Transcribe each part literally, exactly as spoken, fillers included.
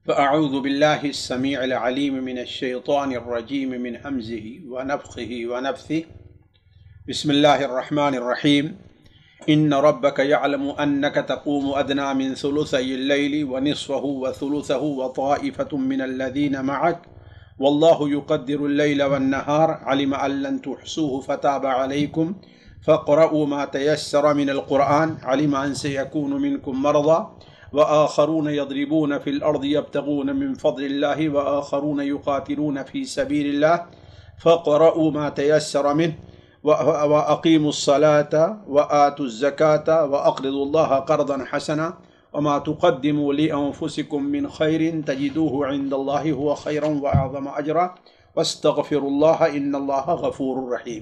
فأعوذ بالله السميع العليم من الشيطان الرجيم من همزه ونفخه ونفثه. بسم الله الرحمن الرحيم. إن ربك يعلم أنك تقوم أدنى من ثلثي الليل ونصفه وثلثه وطائفة من الذين معك والله يقدر الليل والنهار علم أن لن تحصوه فتاب عليكم فاقرؤوا ما تيسر من القرآن علم أن سيكون منكم مرضى وآخرون يضربون في الأرض يبتغون من فضل الله وآخرون يقاتلون في سبيل الله فاقرؤوا ما تيسر منه وأقيموا الصلاة وآتوا الزكاة وأقرضوا الله قرضا حسنا وما تقدموا لأنفسكم من خير تجدوه عند الله هو خيرا وأعظم أجرا واستغفروا الله إن الله غفور رحيم.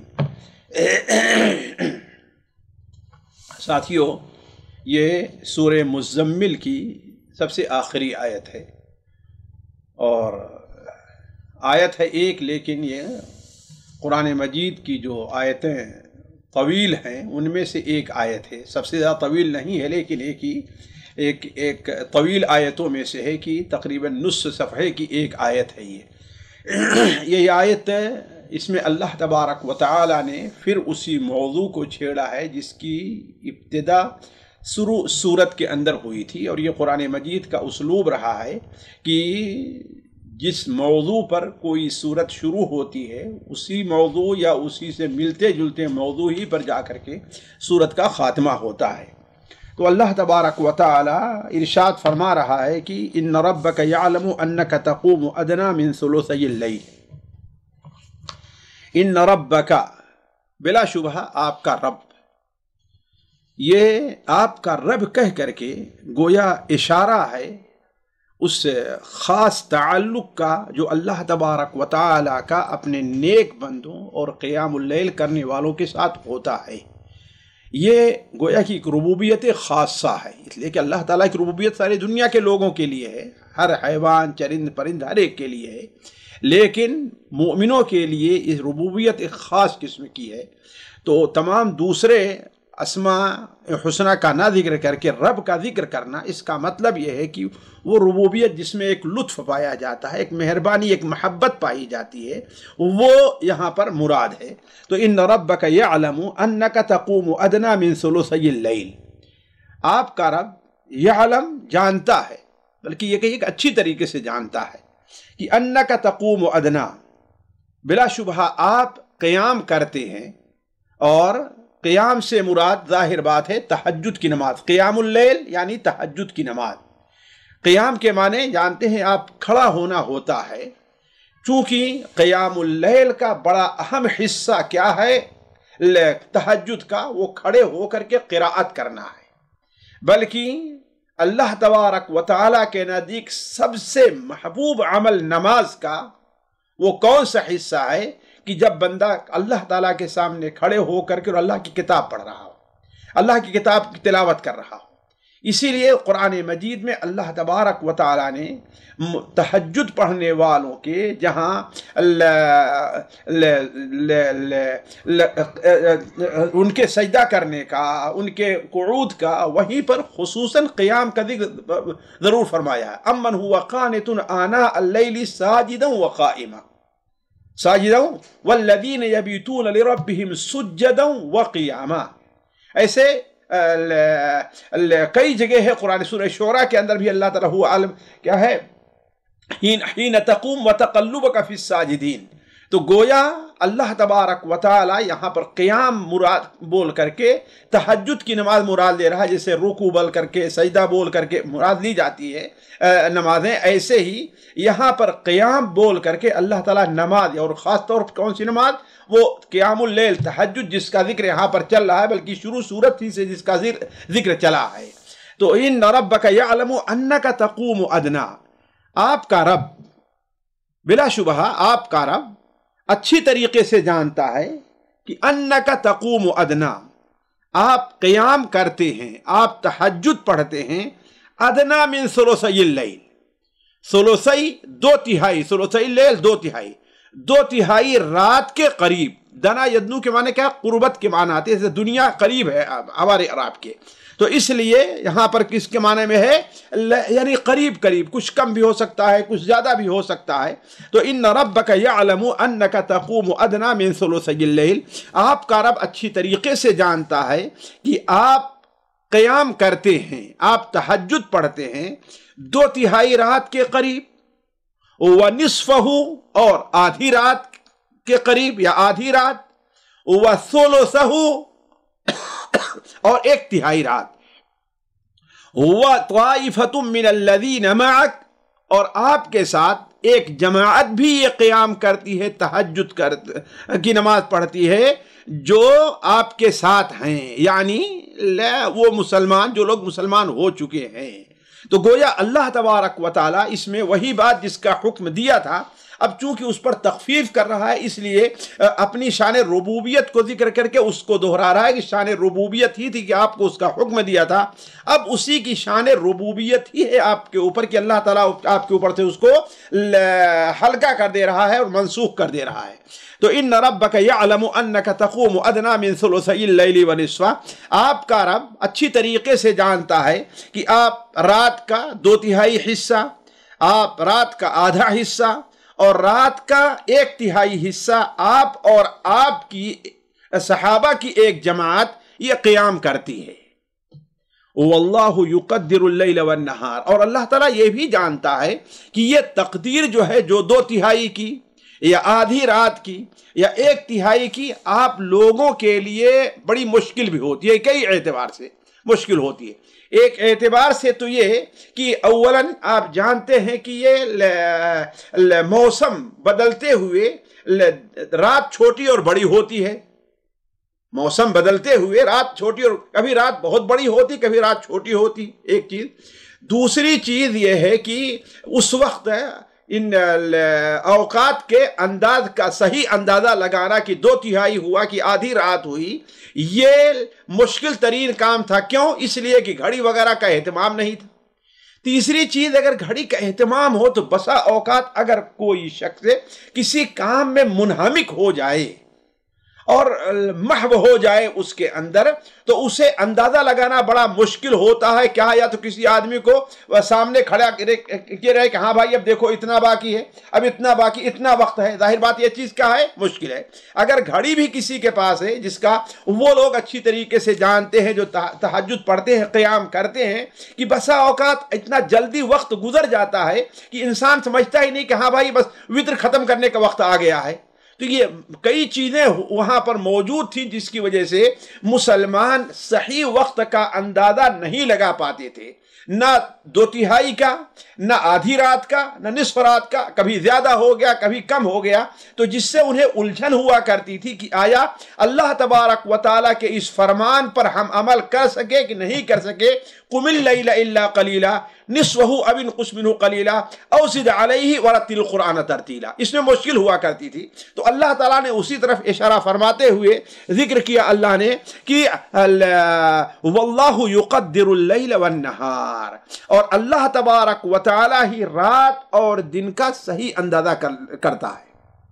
ساتھیو، یہ سورہ مزمل کی سب سے آخری آیت ہے اور آیت ہے ایک، لیکن یہ قرآن مجید کی جو آیتیں طویل ہیں ان میں سے ایک آیت ہے. سب سے زیادہ طویل نہیں ہے لیکن ایک ہی ایک ایک طویل آیتوں میں سے ہے کہ تقریباً نصف صفحے کی ایک آیت ہے. یہ یہ آیت اس میں اللہ تبارک و تعالی نے پھر اسی موضوع کو چھیڑا ہے جس کی ابتدا شروع سورت کے اندر ہوئی تھی، اور یہ قرآن مجید کا اسلوب رہا ہے کہ جس موضوع پر کوئی سورت شروع ہوتی ہے اسی موضوع یا اسی سے ملتے جلتے موضوع ہی پر جا کر کے سورت کا خاتمہ ہوتا ہے. تو اللہ تبارک و تعالی ارشاد فرما رہا ہے کہ ان ربک یعلم انک تقوم ادنی من ثلثی اللیل. ان ربک، بلا شبہ آپ کا رب. یہ آپ کا رب کہہ کر کے گویا اشارہ ہے اس خاص تعلق کا جو اللہ تبارک و تعالی کا اپنے نیک بندوں اور قیام اللیل کرنے والوں کے ساتھ ہوتا ہے. یہ گویا کی ایک ربوبیت خاصہ ہے، اس لیے کہ اللہ تعالیٰ کی ربوبیت ساری دنیا کے لوگوں کے لیے ہے، ہر حیوان چرند پرند ہر ایک کے لیے ہے، لیکن مومنوں کے لیے اس ربوبیت ایک خاص قسم کی ہے. تو تمام دوسرے اسماء حسنہ کا نہ ذکر کر کے رب کا ذکر کرنا، اس کا مطلب یہ ہے کہ وہ ربوبیت جس میں ایک لطف پایا جاتا ہے، ایک مہربانی، ایک محبت پائی جاتی ہے، وہ یہاں پر مراد ہے. تو ان ربک یعلم انک تقوم ادنی من ثلثی اللیل. آپ کا رب یعلم جانتا ہے، بلکہ یہ کہ ایک اچھی طریقے سے جانتا ہے کہ انک تقوم ادنی، بلا شبہ آپ قیام کرتے ہیں، اور قیام سے مراد ظاہر بات ہے تہجد کی نماز. قیام اللیل یعنی تہجد کی نماز. قیام کے معنی جانتے ہیں آپ، کھڑا ہونا ہوتا ہے. چونکہ قیام اللیل کا بڑا اہم حصہ کیا ہے تہجد کا، وہ کھڑے ہو کر کے قراءت کرنا ہے. بلکہ اللہ تبارک و تعالیٰ کے نزدیک سب سے محبوب عمل نماز کا وہ کون سا حصہ ہے کہ جب بندہ اللہ تعالیٰ کے سامنے کھڑے ہو کر کے اور اللہ کی کتاب پڑھ رہا ہو، اللہ کی کتاب کی تلاوت کر رہا ہو. اسی لیے قرآن مجید میں اللہ تبارک و تعالیٰ نے تہجد پڑھنے والوں کے جہاں ان کے سجدہ کرنے کا، ان کے قعود کا، وہیں پر خصوصاً قیام کا ذکر ضرور فرمایا ہے. امن هو قانت آناء اللیل ساجدا وقائما ساجدا والذین یبیتون لربہم سجدا وقیاما. ایسے کئی جگہ ہے قرآن سورہ شعراء کے اندر بھی اللہ تعالیٰ ہوا عالم کیا ہے حین تقوم وتقلبک فی الساجدین. تو گویا اللہ تبارک و تعالی یہاں پر قیام مراد بول کر کے تہجد کی نماز مراد لے رہا ہے، جیسے رکوع بول کر کے سجدہ بول کر کے مراد لی جاتی ہے نمازیں، ایسے ہی یہاں پر قیام بول کر کے اللہ تعالیٰ نماز، اور خاص طور پر کون سی نماز، وہ قیام اللیل تہجد جس کا ذکر یہاں پر چل رہا ہے، بلکہ شروع سورت ہی سے جس کا ذکر چلا ہے. تو ان ربک یعلم انک تقوم ادنی، آپ کا رب، بلا شبہ آپ کا رب اچھی طریقے سے جانتا ہے کہ انک تقوم ادنی، آپ قیام کرتے ہیں، آپ تہجد پڑھتے ہیں، ادنی من ثلثی اللیل. ثلثی دو تہائی، ثلثی اللیل دو تہائی، دو تہائی رات کے قریب. دنا یدنو کے معنی کیا؟ قربت کے معنی آتے ہیں، جیسے دنیا قریب ہے ہمارے عرب کے. تو اس لیے یہاں پر کس کے معنی میں ہے؟ یعنی قریب قریب، کچھ کم بھی ہو سکتا ہے، کچھ زیادہ بھی ہو سکتا ہے۔ تو ان ربک یعلم انک تقوم ادنی من ثلثی اللیل، آپ کا رب اچھی طریقے سے جانتا ہے کہ آپ قیام کرتے ہیں، آپ تہجد پڑھتے ہیں دو تہائی رات کے قریب، ونصفہ اور آدھی رات کے قریب یا آدھی رات، وثلثہ اور ایک تہائی رات، وطائفۃ من الذین معک اور آپ کے ساتھ ایک جماعت بھی یہ قیام کرتی ہے، تہجد کی نماز پڑھتی ہے جو آپ کے ساتھ ہیں، یعنی وہ مسلمان جو لوگ مسلمان ہو چکے ہیں۔ تو گویا اللہ تبارک و تعالی اس میں وہی بات جس کا حکم دیا تھا، اب چونکہ اس پر تخفیف کر رہا ہے اس لیے اپنی شان ربوبیت کو ذکر کر کے اس کو دہرا رہا ہے کہ شان ربوبیت ہی تھی کہ آپ کو اس کا حکم دیا تھا، اب اسی کی شان ربوبیت ہی ہے آپ کے اوپر کہ اللہ تعالیٰ آپ کے اوپر سے اس کو ہلکا کر دے رہا ہے اور منسوخ کر دے رہا ہے۔ تو ان ربک یعلم انک تقوم ادنی من ثلثی اللیل ونصفہ، آپ کا رب اچھی طریقے سے جانتا ہے کہ آپ رات کا دو تہائی حصہ، آپ رات کا آدھا حصہ اور رات کا ایک تہائی حصہ آپ اور آپ کی صحابہ کی ایک جماعت یہ قیام کرتی ہے۔ واللہ یقدر اللیل والنہار، اور اللہ تعالیٰ یہ بھی جانتا ہے کہ یہ تقدیر جو ہے جو دو تہائی کی یا آدھی رات کی یا ایک تہائی کی آپ لوگوں کے لیے بڑی مشکل بھی ہوتی ہے، کئی اعتبار سے مشکل ہوتی ہے۔ ایک اعتبار سے تو یہ کہ اولاً آپ جانتے ہیں کہ یہ موسم بدلتے ہوئے رات چھوٹی اور بڑی ہوتی ہے، موسم بدلتے ہوئے رات چھوٹی اور کبھی رات بہت بڑی ہوتی، کبھی رات چھوٹی ہوتی، ایک چیز۔ دوسری چیز یہ ہے کہ اس وقت ان اوقات کے انداز کا صحیح اندازہ لگانا کہ دو تہائی ہوا کہ آدھی رات ہوئی، یہ مشکل ترین کام تھا۔ کیوں؟ اس لیے کہ گھڑی وغیرہ کا اہتمام نہیں تھا۔ تیسری چیز، اگر گھڑی کا اہتمام ہو تو بسا اوقات اگر کوئی شخص کسی کام میں منہمک ہو جائے اور محو ہو جائے اس کے اندر، تو اسے اندازہ لگانا بڑا مشکل ہوتا ہے۔ کیا یا تو کسی آدمی کو سامنے کھڑا کیے رہے کہ ہاں بھائی اب دیکھو اتنا باقی ہے، اب اتنا باقی، اتنا وقت ہے، ظاہر بات یہ چیز کیا ہے؟ مشکل ہے۔ اگر گھڑی بھی کسی کے پاس ہے جس کا وہ لوگ اچھی طریقے سے جانتے ہیں جو تہجد پڑھتے ہیں، قیام کرتے ہیں، کہ بسا اوقات اتنا جلدی وقت گزر جاتا ہے کہ انسان سمجھتا ہی نہیں کہ ہاں بھائی بس وتر ختم کرنے کا وقت آ گیا ہے۔ تو یہ کئی چیزیں وہاں پر موجود تھیں جس کی وجہ سے مسلمان صحیح وقت کا اندازہ نہیں لگا پاتے تھے، نہ دو تہائی کا، نہ آدھی رات کا، نہ نصف رات کا، کبھی زیادہ ہو گیا کبھی کم ہو گیا، تو جس سے انہیں الجھن ہوا کرتی تھی کہ آیا اللہ تبارک و تعالیٰ کے اس فرمان پر ہم عمل کر سکے کہ نہیں کر سکے۔ قم اللیل الا قلیلا نصفہ او انقص منہ قلیلا او زد علیہ ورتل القرآن ترتیلا، اس میں مشکل ہوا کرتی تھی۔ تو اللہ تعالیٰ نے اسی طرف اشارہ فرماتے ہوئے ذکر کیا اللہ نے کہ واللہ یقدر اللیل والنہار، اور اللہ تبارک و تعالیٰ ہی رات اور دن کا صحیح اندازہ کرتا ہے۔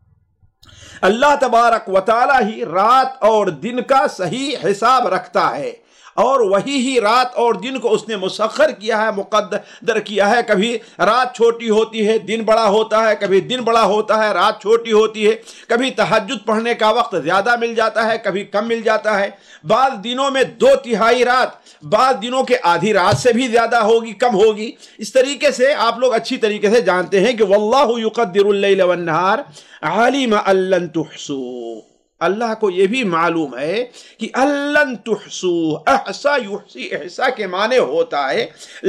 اللہ تبارک و تعالیٰ ہی رات اور دن کا صحیح حساب رکھتا ہے، اور وہی ہی رات اور دن کو اس نے مسخر کیا ہے، مقدر کیا ہے۔ کبھی رات چھوٹی ہوتی ہے دن بڑا ہوتا ہے، کبھی دن بڑا ہوتا ہے رات چھوٹی ہوتی ہے، کبھی تہجد پڑھنے کا وقت زیادہ مل جاتا ہے کبھی کم مل جاتا ہے، بعض دنوں میں دو تہائی رات، بعض دنوں کے آدھی رات سے بھی زیادہ ہوگی کم ہوگی۔ اس طریقے سے آپ لوگ اچھی طریقے سے جانتے ہیں کہ واللہ یقدر اللیل والنہار علیم ان لن تحصوا، اللہ کو یہ بھی معلوم ہے کہ لن تحصوا، احصا یحصی، احصا کے معنی ہوتا ہے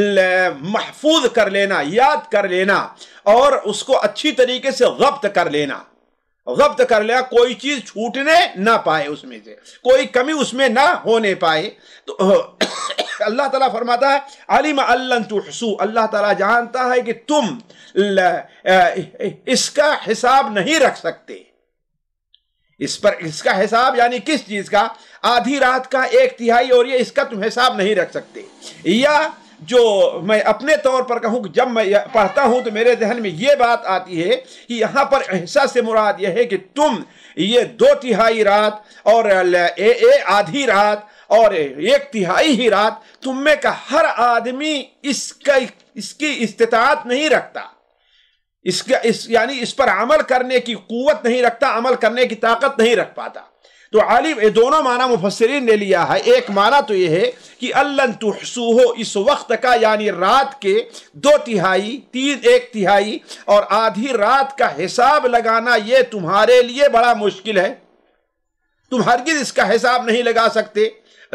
محفوظ کر لینا، یاد کر لینا، اور اس کو اچھی طریقے سے ضبط کر لینا، ضبط کر لیا، کوئی چیز چھوٹنے نہ پائے، اس میں سے کوئی کمی اس میں نہ ہونے پائے۔ تو اللہ تعالیٰ فرماتا ہے علیم ان لن تحصوا، اللہ تعالیٰ جانتا ہے کہ تم اس کا حساب نہیں رکھ سکتے، اس پر اس کا حساب یعنی کس چیز کا؟ آدھی رات کا، ایک تہائی، اور یہ اس کا تم حساب نہیں رکھ سکتے۔ یا جو میں اپنے طور پر کہوں کہ جب میں پڑھتا ہوں تو میرے ذہن میں یہ بات آتی ہے کہ یہاں پر احساس سے مراد یہ ہے کہ تم یہ دو تہائی رات اور اے اے آدھی رات اور ایک تہائی ہی رات تم میں کا ہر آدمی اس کا اس کی استطاعت نہیں رکھتا، اس کا اس یعنی اس پر عمل کرنے کی قوت نہیں رکھتا، عمل کرنے کی طاقت نہیں رکھ پاتا۔ تو عالم یہ دونوں معنی مفسرین نے لیا ہے۔ ایک معنی تو یہ ہے کہ اللہ تحصوہ، اس وقت کا یعنی رات کے دو تہائی، تین ایک تہائی اور آدھی رات کا حساب لگانا یہ تمہارے لیے بڑا مشکل ہے، تم ہرگز اس کا حساب نہیں لگا سکتے،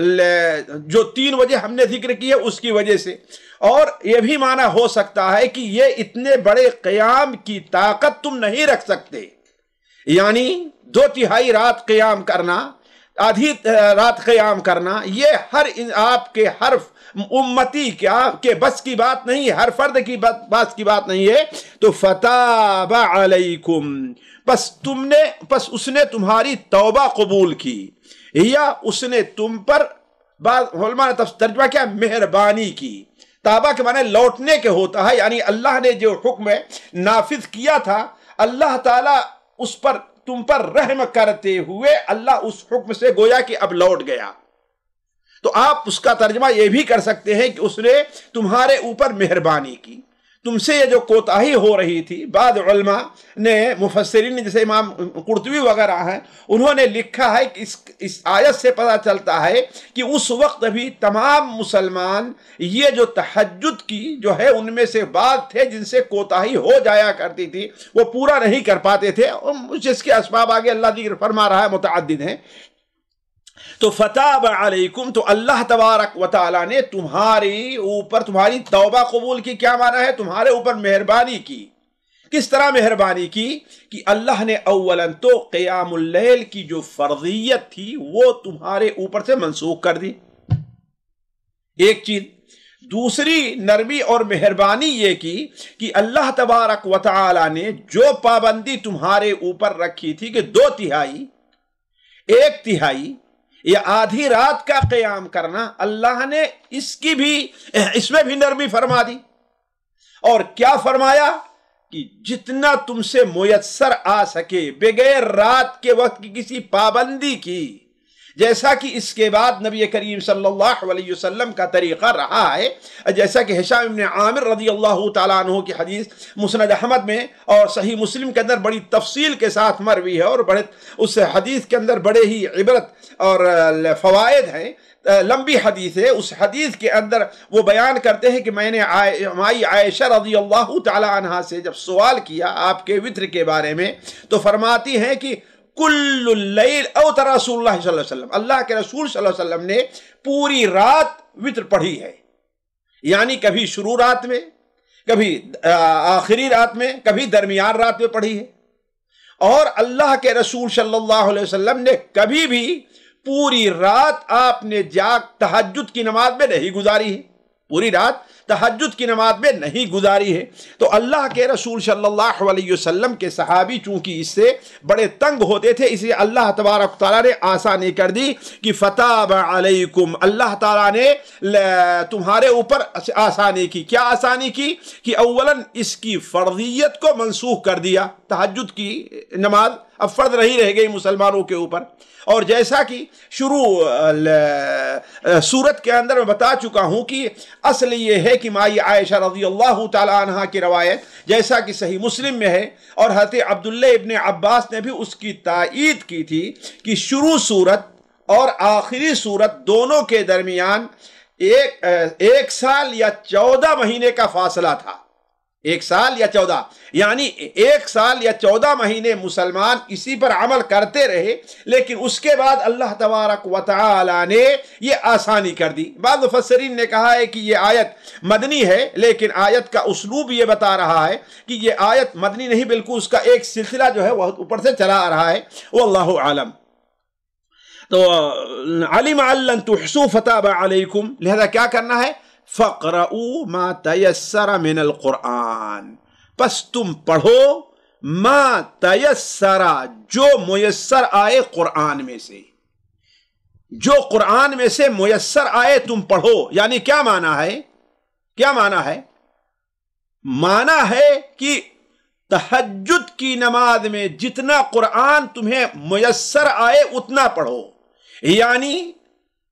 جو تین وجہ ہم نے ذکر کی ہے اس کی وجہ سے۔ اور یہ بھی معنی ہو سکتا ہے کہ یہ اتنے بڑے قیام کی طاقت تم نہیں رکھ سکتے، یعنی دو تہائی رات قیام کرنا، آدھی رات قیام کرنا، یہ ہر آپ کے ہر امتی کے بس کی بات نہیں ہے، ہر فرد کی بس کی بات نہیں ہے۔ تو فتاب علیکم، پس تم نے پس اس نے تمہاری توبہ قبول کی، یا اس نے تم پر، بعض علماء نے ترجمہ کیا مہربانی کی۔ توبہ کے معنی لوٹنے کے ہوتا ہے، یعنی اللہ نے جو حکم نافذ کیا تھا، اللہ تعالیٰ اس پر تم پر رحم کرتے ہوئے اللہ اس حکم سے گویا کہ اب لوٹ گیا۔ تو آپ اس کا ترجمہ یہ بھی کر سکتے ہیں کہ اس نے تمہارے اوپر مہربانی کی، تم سے یہ جو کوتاہی ہو رہی تھی۔ بعض علماء نے مفسرین نے جیسے امام قرطبی وغیرہ ہیں، انہوں نے لکھا ہے کہ اس اس آیت سے پتہ چلتا ہے کہ اس وقت بھی تمام مسلمان یہ جو تہجد کی جو ہے ان میں سے بعض تھے جن سے کوتاہی ہو جایا کرتی تھی، وہ پورا نہیں کر پاتے تھے، جس کے اسباب آگے اللہ ذکر فرما رہا ہے متعدد ہیں۔ تو فتاب علیکم، تو اللہ تبارک و تعالیٰ نے تمہاری اوپر تمہاری توبہ قبول کی۔ کیا معنی ہے؟ تمہارے اوپر مہربانی کی۔ کس طرح مہربانی کی؟ کہ اللہ نے اولاً تو قیام اللیل کی جو فرضیت تھی وہ تمہارے اوپر سے منسوخ کر دی، ایک چیز۔ دوسری نرمی اور مہربانی یہ کی کہ اللہ تبارک و تعالیٰ نے جو پابندی تمہارے اوپر رکھی تھی کہ دو تہائی، ایک تہائی یا آدھی رات کا قیام کرنا، اللہ نے اس کی بھی اس میں بھی نرمی فرما دی۔ اور کیا فرمایا کہ جتنا تم سے میسر آ سکے بغیر رات کے وقت کی کسی پابندی کی، جیسا کہ اس کے بعد نبی کریم صلی اللہ علیہ وسلم کا طریقہ رہا ہے، جیسا کہ ہشام ابن عامر رضی اللہ تعالیٰ عنہ کی حدیث مسند احمد میں اور صحیح مسلم کے اندر بڑی تفصیل کے ساتھ مروی ہے، اور بڑے اس حدیث کے اندر بڑے ہی عبرت اور فوائد ہیں، لمبی حدیث ہے۔ اس حدیث کے اندر وہ بیان کرتے ہیں کہ میں نے مائی عائشہ رضی اللہ تعالیٰ عنہ سے جب سوال کیا آپ کے وطر کے بارے میں، تو فرماتی ہیں کہ کل اللیل اوتر رسول اللہ صلی اللہ علیہ وسلم، اللہ کے رسول صلی اللہ علیہ وسلم نے پوری رات وطر پڑھی ہے، یعنی کبھی شروع رات میں، کبھی آخری رات میں، کبھی درمیان رات میں پڑھی ہے۔ اور اللہ کے رسول صلی اللہ علیہ وسلم نے کبھی بھی پوری رات آپ نے جاگ تہجد کی نماز میں نہیں گزاری ہے، پوری رات تہجد کی نماز میں نہیں گزاری ہے۔ تو اللہ کے رسول صلی اللہ علیہ وسلم کے صحابی چونکہ اس سے بڑے تنگ ہوتے تھے، اس لیے اللہ تبارک تعالیٰ نے آسانی کر دی کہ فتاب علیکم، اللہ تعالیٰ نے تمہارے اوپر آسانی کی۔ کیا آسانی کی؟ کہ اولاً اس کی فرضیت کو منسوخ کر دیا، تہجد کی نماز اب فرض نہیں رہ گئی مسلمانوں کے اوپر۔ اور جیسا کہ شروع سورت کے اندر میں بتا چکا ہوں کہ اصل یہ ہے کہ مائی عائشہ رضی اللہ تعالیٰ عنہ کی روایت جیسا کہ صحیح مسلم میں ہے، اور حضرت عبداللہ ابن عباس نے بھی اس کی تائید کی تھی کہ شروع سورت اور آخری سورت دونوں کے درمیان ایک ایک سال یا چودہ مہینے کا فاصلہ تھا، ایک سال یا چودہ، یعنی ایک سال یا چودہ مہینے مسلمان اسی پر عمل کرتے رہے، لیکن اس کے بعد اللہ تبارک و تعالی نے یہ آسانی کر دی۔ بعض مفسرین نے کہا ہے کہ یہ آیت مدنی ہے، لیکن آیت کا اسلوب یہ بتا رہا ہے کہ یہ آیت مدنی نہیں بلکہ اس کا ایک سلسلہ جو ہے وہ اوپر سے چلا آ رہا ہے، واللہ عالم۔ تو علم ان تحصوا فتاب علیکم، لہذا کیا کرنا ہے؟ فَقْرَؤُوا مَا تَيَسَّرَ مِنَ الْقُرْآنِ، پس تم پڑھو ما تیسر، جو میسر آئے قرآن میں سے، جو قرآن میں سے میسر آئے تم پڑھو۔ یعنی کیا معنی ہے؟ کیا معنی ہے؟ معنی ہے کہ تہجد کی نماز میں جتنا قرآن تمہیں میسر آئے اتنا پڑھو، یعنی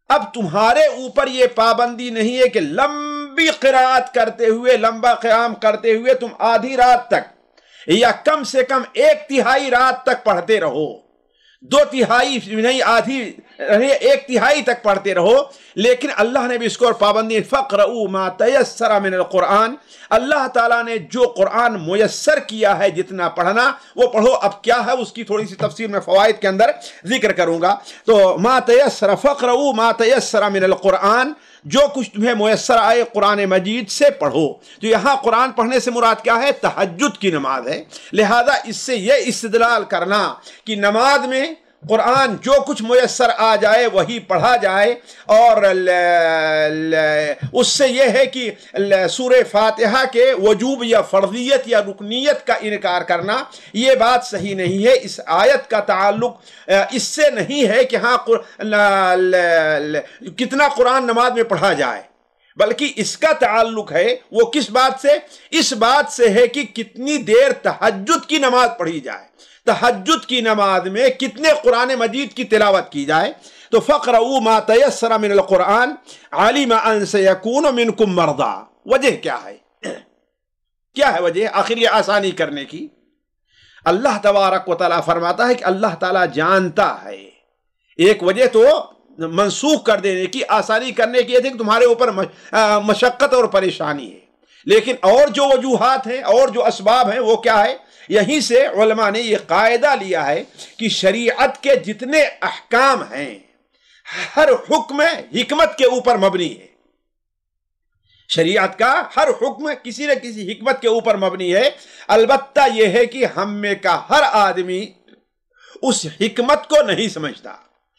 اب تمہارے اوپر یہ پابندی نہیں ہے کہ لمبی قرآت کرتے ہوئے، لمبا قیام کرتے ہوئے تم آدھی رات تک یا کم سے کم ایک تہائی رات تک پڑھتے رہو، دو تہائی نہیں، آدھی ایک تہائی تک پڑھتے رہو، لیکن اللہ نے بھی اس کو اور پابندی، فَقْرَؤُوا مَا تَيَسَّرَ مِنَ الْقُرْآنِ، اللہ تعالیٰ نے جو قرآن میسر کیا ہے جتنا پڑھنا وہ پڑھو۔ اب کیا ہے اس کی تھوڑی سی تفسیر میں فوائد کے اندر ذکر کروں گا۔ تو مَا تَيَسَّرَ فَقْرَؤُوا مَا تَيَسَّرَ مِنَ الْقُرْآنِ، جو کچھ تمہیں میسر آئے قرآن مجید سے پڑھو۔ تو یہاں قرآن پڑھنے سے مراد کیا ہے؟ تہجد کی نماز ہے۔ لہذا اس سے یہ استدلال کرنا کہ نماز میں قرآن جو کچھ میسر آ جائے وہی پڑھا جائے، اور اس سے یہ ہے کہ سورہ فاتحہ کے وجوب یا فرضیت یا رکنیت کا انکار کرنا، یہ بات صحیح نہیں ہے۔ اس آیت کا تعلق اس سے نہیں ہے کہ ہاں کتنا قرآن نماز میں پڑھا جائے، بلکہ اس کا تعلق ہے وہ کس بات سے؟ اس بات سے ہے کہ کتنی دیر تہجد کی نماز پڑھی جائے، تہجد کی نماز میں کتنے قرآن مجید کی تلاوت کی جائے۔ تو فَقْرَؤُوا مَا تَيَسَّرَ مِنَ الْقُرْآنِ عَلِمَ أَن سَيَكُونُ مِنْكُمْ مَرْضَىٰ۔ وجہ کیا ہے؟ کیا ہے وجہ؟ آخر یہ آسانی کرنے کی۔ اللہ تبارک و تعالیٰ فرماتا ہے کہ اللہ تعالیٰ جانتا ہے۔ ایک وجہ تو منسوخ کر دینے کی، آسانی کرنے کی یہ تھی کہ تمہارے اوپر مشقت اور پریشانی ہے، لیکن اور جو وجوہات ہیں اور جو اسباب ہیں وہ کیا ہے؟ یہیں سے علماء نے یہ قاعدہ لیا ہے کہ شریعت کے جتنے احکام ہیں ہر حکم حکمت کے اوپر مبنی ہے۔ شریعت کا ہر حکم کسی نہ کسی حکمت کے اوپر مبنی ہے، البتہ یہ ہے کہ ہم میں کا ہر آدمی اس حکمت کو نہیں سمجھتا۔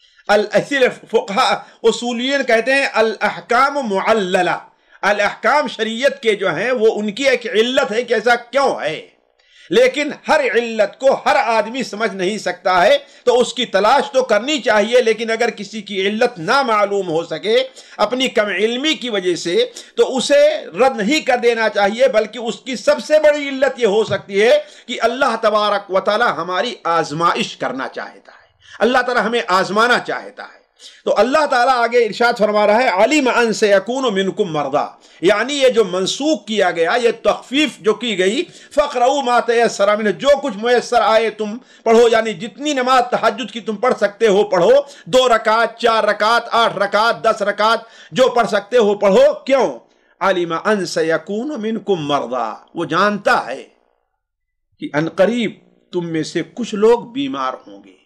فقہاء اصولیین کہتے ہیں الاحکام معللہ، الاحکام شریعت کے جو ہیں وہ ان کی ایک علت ہے کہ ایسا کیوں ہے، لیکن ہر علت کو ہر آدمی سمجھ نہیں سکتا ہے، تو اس کی تلاش تو کرنی چاہیے، لیکن اگر کسی کی علت نہ معلوم ہو سکے اپنی کم علمی کی وجہ سے تو اسے رد نہیں کر دینا چاہیے، بلکہ اس کی سب سے بڑی علت یہ ہو سکتی ہے کہ اللہ تبارک و تعالی ہماری آزمائش کرنا چاہتا ہے، اللہ تعالی ہمیں آزمانا چاہتا ہے۔ تو اللہ تعالیٰ آگے ارشاد فرما رہا ہے عَلِمَ أَن سَيَكُونُ مِنْكُمْ مَرْضَىٰ، یعنی یہ جو منسوخ کیا گیا، یہ تخفیف جو کی گئی، فَقْرَؤُوا مَا تَيَسَّرَ مِنْهُ، جو کچھ میسر آئے تم پڑھو، یعنی جتنی نماز تہجد کی تم پڑھ سکتے ہو پڑھو، دو رکعت، چار رکعت، آٹھ رکعت، دس رکعت، جو پڑھ سکتے ہو پڑھو۔ کیوں؟ عَلِمَ أَن سَيَكُونُ مِنْكُمْ مَرْضَىٰ، وہ جانتا ہے کہ عنقریب تم میں سے کچھ لوگ بیمار ہوں گے۔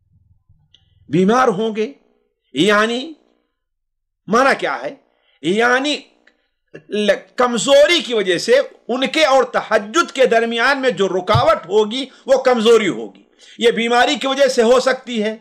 بیمار ہوں گے یعنی معنی کیا ہے؟ یعنی کمزوری کی وجہ سے ان کے اور تہجد کے درمیان میں جو رکاوٹ ہوگی وہ کمزوری ہوگی۔ یہ بیماری کی وجہ سے ہو سکتی ہے،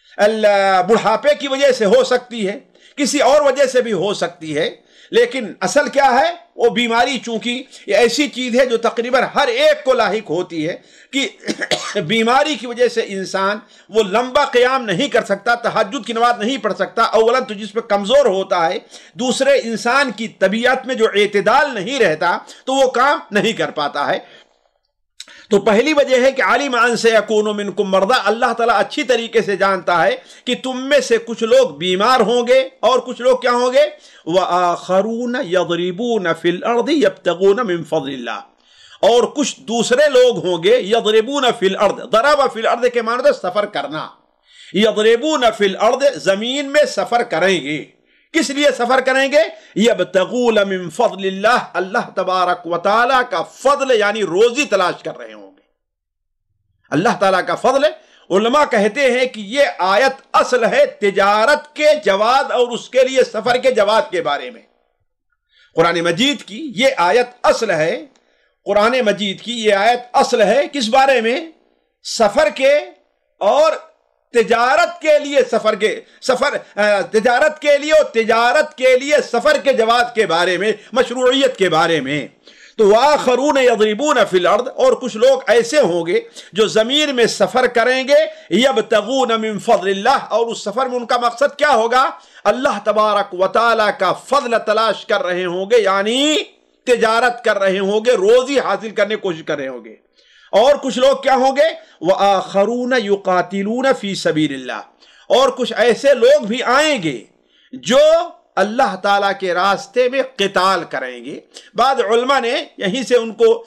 بڑھاپے کی وجہ سے ہو سکتی ہے، کسی اور وجہ سے بھی ہو سکتی ہے، لیکن اصل کیا ہے؟ وہ بیماری چونکہ یہ ایسی چیز ہے جو تقریباً ہر ایک کو لاحق ہوتی ہے کہ بیماری کی وجہ سے انسان وہ لمبا قیام نہیں کر سکتا، تہجد کی نماز نہیں پڑھ سکتا۔ اولاً تو جس پہ کمزور ہوتا ہے، دوسرے انسان کی طبیعت میں جو اعتدال نہیں رہتا تو وہ کام نہیں کر پاتا ہے۔ تو پہلی وجہ ہے کہ عَلِمَ أَن سَيَكُونُ مِنْكُمْ مَرْضَىٰ، اللہ تعالیٰ اچھی طریقے سے جانتا ہے کہ تم میں سے کچھ لوگ بیمار ہوں گے، اور کچھ لوگ کیا ہوں گے؟ وَآخَرُونَ يَضْرِبُونَ فِي الْأَرْضِ يَبْتَغُونَ مِنْ فَضْلِ اللَّهِ، اور کچھ دوسرے لوگ ہوں گے يَضْرِبُونَ فِي الْأَرْضِ، ضَرَبَ فِي الْأَرْضِ کے معنی ہے سفر کرنا، يَضْرِبُونَ فِي الْأَرْضِ زمین میں سفر کریں گے۔ کس لیے سفر کریں گے؟ یبتغون من فضل اللہ، اللہ تبارک و تعالیٰ کا فضل یعنی روزی تلاش کر رہے ہوں گے۔ اللہ تعالیٰ کا فضل، علماء کہتے ہیں کہ یہ آیت اصل ہے تجارت کے جواز اور اس کے لیے سفر کے جواز کے بارے میں۔ قرآن مجید کی یہ آیت اصل ہے، قرآن مجید کی یہ آیت اصل ہے کس بارے میں؟ سفر کے اور تجارت کے لیے سفر کے سفر تجارت کے لیے اور تجارت کے لیے سفر کے جواز کے بارے میں، مشروعیت کے بارے میں۔ تو وآخرون یضربون فی الارض، اور کچھ لوگ ایسے ہوں گے جو زمین میں سفر کریں گے، یبتغون من فضل اللہ، اور اس سفر میں ان کا مقصد کیا ہوگا؟ اللہ تبارک و تعالیٰ کا فضل تلاش کر رہے ہوں گے، یعنی تجارت کر رہے ہوں گے، روزی حاصل کرنے کی کوشش کر رہے ہوں گے۔ اور کچھ لوگ کیا ہوں گے؟ وآخرون یقاتلون فی سبیل اللہ، اور کچھ ایسے لوگ بھی آئیں گے جو اللہ تعالیٰ کے راستے میں قتال کریں گے۔ بعض علماء نے یہیں سے ان کو